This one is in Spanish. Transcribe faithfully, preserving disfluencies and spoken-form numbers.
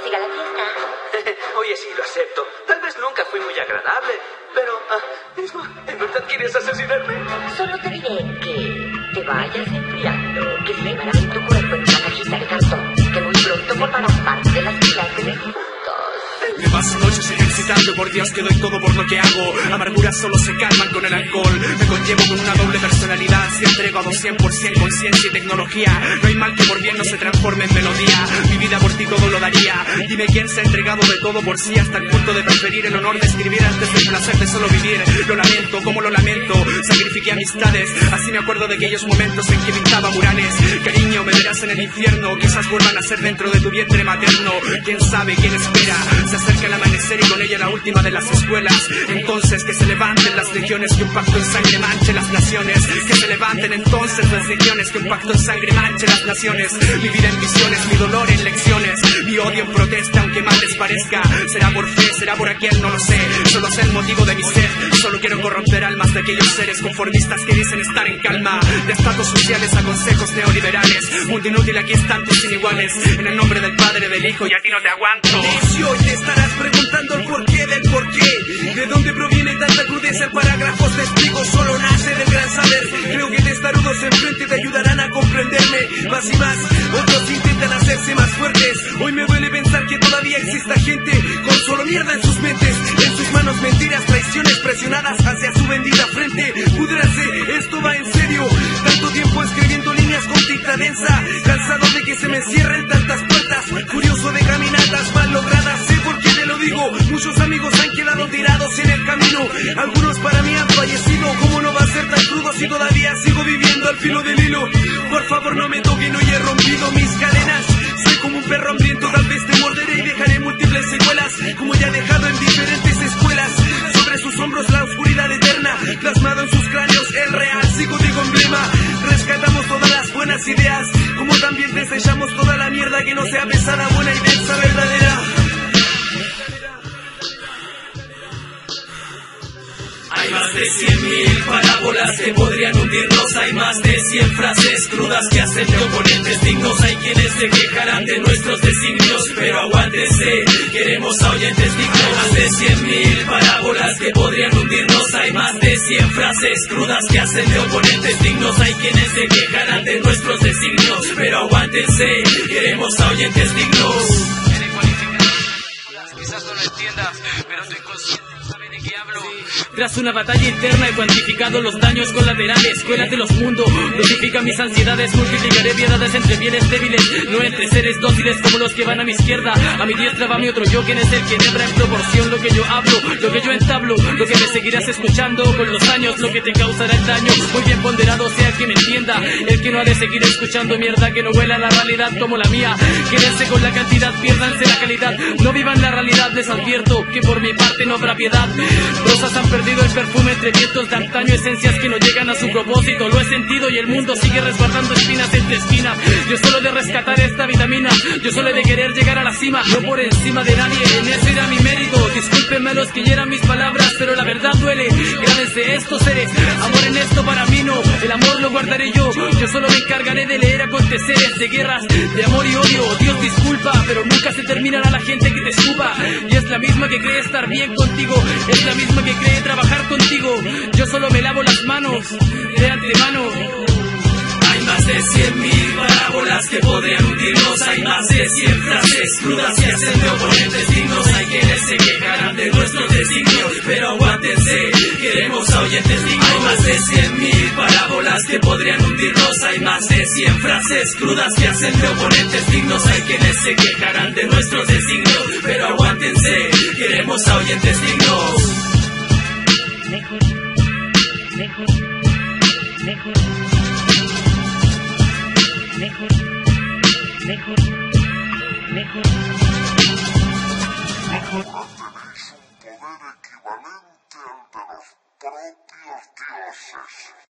que siga la fiesta. Oye, sí, lo acepto. Tal vez nunca fui muy agradable, pero... Ah, Isma, ¿en verdad quieres asesinarme? Solo te diré que te vayas enfriando, que se llevará en tu cuerpo en una cajita de cartón, que muy pronto formarás parte de las filas de juntos. Me paso noches ejercitando, por Dios que doy todo por lo que hago. Amarguras solo se calman con el alcohol. Me conllevo con una doble personalidad. Si entrego a cien por cien conciencia y tecnología, no hay mal que por bien no se transforme en melodía. Mi vida por ti todo lo daría. Dime quién se ha entregado de todo por sí, hasta el punto de preferir el honor de escribir antes del placer de solo vivir. Lo lamento, como lo lamento. Sacrifiqué amistades, así me acuerdo de aquellos momentos en que pintaba murales. Cariño, me verás en el infierno. Quizás vuelvan a ser dentro de tu vientre materno. Quién sabe, quién espera. Se acerca el amanecer y con ella la última de las escuelas. Entonces que se levanten las legiones, que un pacto en sangre manche las naciones. Que se levanten entonces las legiones, que un pacto en sangre manche las naciones. Mi vida en visiones, mi dolor en lecciones, mi odio en protesta, aunque mal les parezca. Será por fe, será por aquel, no lo sé. Solo sé el motivo de mi sed. Solo quiero corromper almas de aquellos seres conformistas que dicen estar en calma. De estatus sociales a consejos neoliberales. Mundo inútil, aquí están tus iniguales. En el nombre del Padre, del Hijo, y a ti no te aguanto. Necio, y te estarás preguntando el porqué del porqué. ¿De dónde proviene tanta crudeza? En parágrafos te explico, solo nace del gran saber. Creo que testarudos enfrente te ayudarán a comprenderme. Más y más, otros intentan hacerse más fuertes. Hoy me duele pensar que todavía exista gente con solo mierda en sus mentes. En sus manos mentiras, traiciones presionadas hacia su bendita frente. Púdranse, esto va en serio. Tanto tiempo escribiendo líneas con tinta densa, cansado de que se me cierren tantas puertas, curioso de caminatas mal logradas. Sé por qué te lo digo, muchos amigos han quedado tirados en el camino. Algunos para mí han fallecido. ¿Cómo no va a ser tan crudo si todavía sigo viviendo al filo del hilo? Por favor no me toquen, hoy he rompido mis cadenas. Soy como un perro hambriento, tal vez te morderé y dejaré múltiples secuelas, como ya he dejado en diferentes escuelas. Sobre sus hombros la oscuridad eterna, plasmado en sus cráneos el real psicótico emblema. Rescatamos todas las buenas ideas, como también desechamos toda la mierda que no sea pesada, buena y densa, verdadera. Hay más de cien mil parábolas que podrían hundirnos. Hay más de cien frases crudas que hacen de oponentes dignos. Hay quienes se quejarán de nuestros designios, pero aguántense, queremos a oyentes dignos. Hay más de cien mil parábolas que podrían hundirnos. Hay más de cien frases crudas que hacen de oponentes dignos. Hay quienes se quejarán de nuestros designios, pero aguántense, queremos a oyentes dignos. Quizás no lo entiendas, pero estoy consciente. Tras una batalla interna he cuantificado los daños colaterales. Cuélate los mundos, notifica mis ansiedades. Multiplicaré piedades entre bienes débiles, no entre seres dóciles como los que van a mi izquierda. A mi diestra va mi otro yo, quien es el que hebra en proporción lo que yo hablo, lo que yo entablo, lo que me seguirás escuchando con los años, lo que te causará el daño. Muy bien ponderado sea el que me entienda, el que no ha de seguir escuchando mierda que no huela la realidad como la mía. Quédense con la cantidad, piérdanse la calidad, no vivan la realidad. Les advierto que por mi parte no habrá piedad. Rosas han perdido el perfume entre vientos de antaño, esencias que no llegan a su propósito. Lo he sentido y el mundo sigue resguardando espinas entre esquinas. Yo solo he de rescatar esta vitamina, yo solo he de querer llegar a la cima, no por encima de nadie, en eso era mi mérito. Discúlpenme los que hieran mis palabras, pero la verdad duele. Grábense esto, seres, amor en esto para mí no, el amor lo guardaré yo. Yo solo me encargaré de leer aconteceres de guerras, de amor y odio. Dios disculpa, pero nunca se terminará la gente que te escupa. Y es la misma que cree estar bien contigo, es la misma que cree trabajar contigo. Yo solo me lavo las manos de antemano. Hay más de cien mil parábolas que podrían hundirnos. Hay más de cien frases crudas que hacen de oponentes dignos. Hay quienes se quejarán de nuestros designios, pero aguántense, queremos a oyentes dignos. Hay más de cien mil parábolas que podrían hundirnos. Hay más de cien frases crudas que hacen de oponentes dignos. Hay quienes se quejarán de nuestros designios, pero aguántense, queremos a oyentes dignos. Mejor, mejor, mejor, mejor, mejor, mejor, mejor. Tenéis un poder equivalente al de los propios dioses.